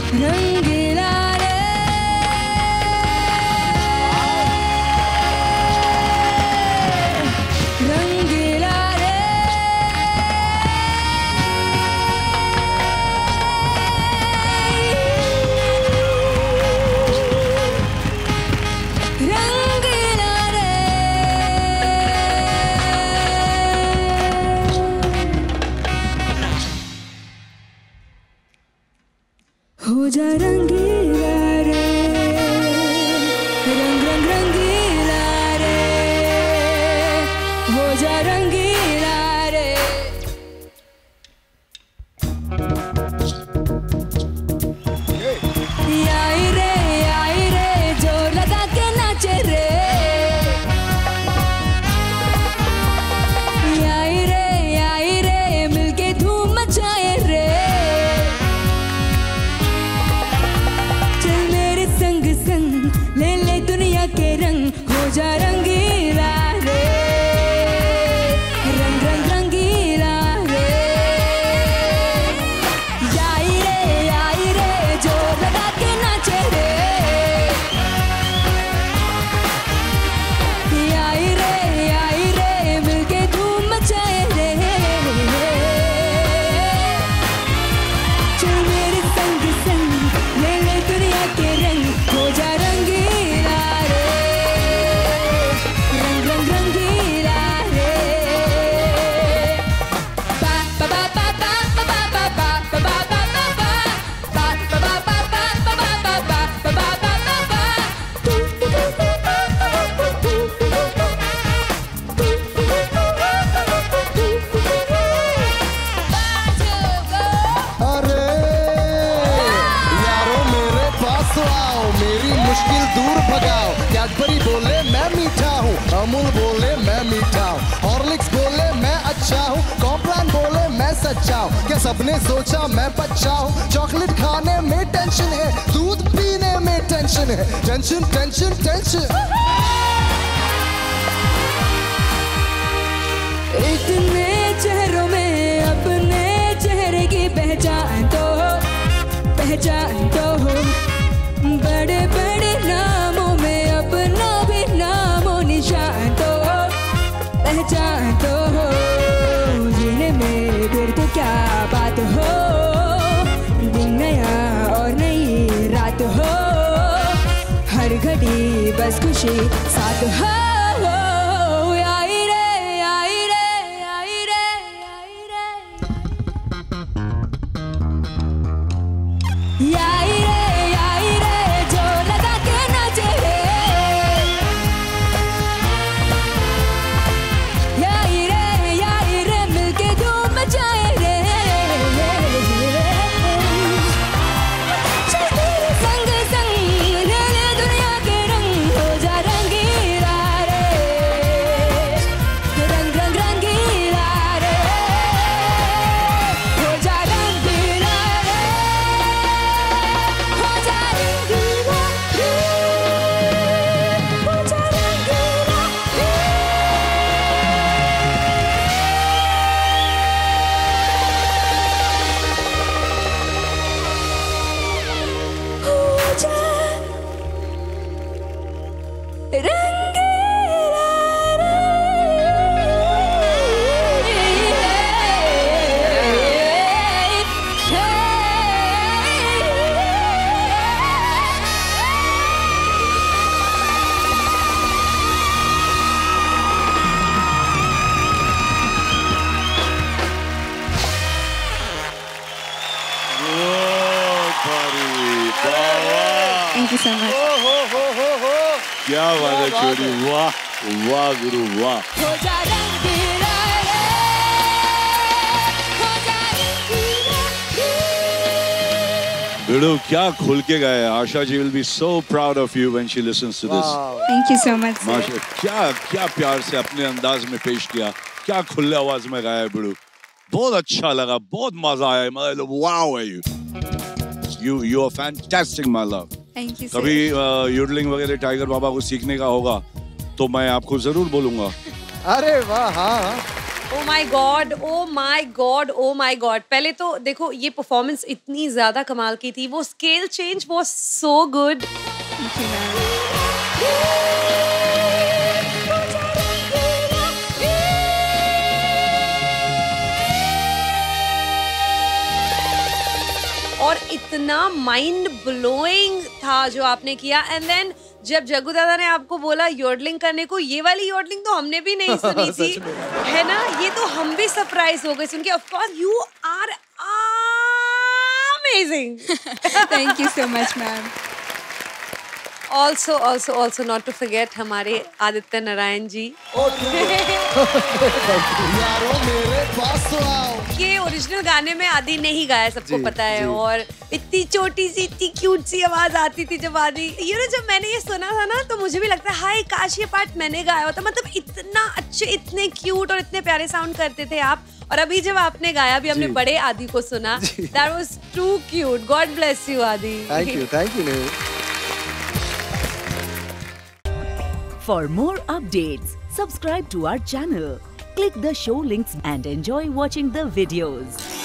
रंगीला रे रंगीला रे रंगीला रे हो जा रंगीला रे रंग रंग रंगीला रे हो जा रंगीला रे आई रे जोर लगा के नाचे रे आई रे मिलके धूम मचाए रे चल मेरे संग संग ले ले दुनिया के रंग हो जा रंगीला रे रंग रंग रंगीला रे आई रे जोर लगा के नाचे रे आई रे मिलके धूम मचाए रे चल मेरे संग संग ले ले दुनिया के रंग हो जा रंगीला रे रंग रंग रंगीला रे बा बा बा बा बा बा बा बा बा बा बा अरे यारो मेरे पास तो आओ, मेरी मुश्किल दूर भगाओ। कैडबरी बोले मैं मीठा हूँ, अमूल बोले मैं मीठा हूँ, हॉर्लिक्स बोले मैं अच्छा हूँ, कॉम्प्लान बोले मैं सच्चा हूँ। क्या सबने सोचा मैं बच्चा हूँ? चॉकलेट खाने में टेंशन है, दूध पीने में टेंशन है, टेंशन टेंशन टेंशन। इतने चेहरों में अपने चेहरे की पहचान तो हो बड़े बड़े नामों में अपना भी नामो निशान तो पहचान तो हो जीने में फिर तो क्या बात हो दिन नया और नई रात हो हर घड़ी बस खुशी साथ हो आई रे आई रे आई रे आई रे आई रे जो लगा के नाचे रे आई रे मिलके धूम मचाए रे चल तेरे संग संग ले ले दुनिया के रंग हो जा रंगीला रे रंग रंग रंगीला रे हो जा रंगीला रे हो जा रंगीला रे हो जा रंगीला रे हो जा रंगीला Thank you so much. क्या बात है छोरी, वाह वाह गुरु वाह। हो जा रंगीला रे हो जा रंगीला रे बिड़ू क्या खुल के गाए। Asha ji will be so proud of you when she listens to this. Thank you so much. क्या क्या प्यार से अपने अंदाज में पेश किया, क्या खुले आवाज में गाया बिड़ू। बहुत अच्छा लगा, बहुत मजा आया। मतलब वाओ है you are fantastic my love. Thank you sir. कभी योडलिंग वगैरह टाइगर बाबा को सीखने का होगा तो मैं आपको जरूर बोलूंगा। अरे वाह हाँ oh my God, oh my God, oh my God. पहले तो देखो ये परफॉर्मेंस इतनी ज्यादा कमाल की थी, वो scale change was so good. और इतना माइंड ब्लोइंग था जो आपने किया। एंड देन जब जग्गू दादा ने आपको बोला योडलिंग करने को, ये वाली योडलिंग तो हमने भी नहीं सुनी थी, है ना? ये तो हम भी सरप्राइज हो गए सुन के। Of course you are amazing. Thank you so much ma'am. Also not to forget हमारे आदित्य नारायण जी। यारो मेरे पास तो आओ। ये ओरिजिनल गाने में आदि ने ही गाया, सबको पता है। और इतनी छोटी सी इतनी क्यूट सी आवाज आती थी जब आदि, जब मैंने ये सुना था ना तो मुझे भी लगता है हाय काश ये पार्ट मैंने गाया होता। मतलब इतना अच्छे, इतने क्यूट और इतने प्यारे साउंड करते थे आप। और अभी जब आपने गाया, अभी हमने बड़े आदि को सुना, that was too cute. God bless you Adi. Thank you. For more updates, subscribe to our channel, click the show links and enjoy watching the videos.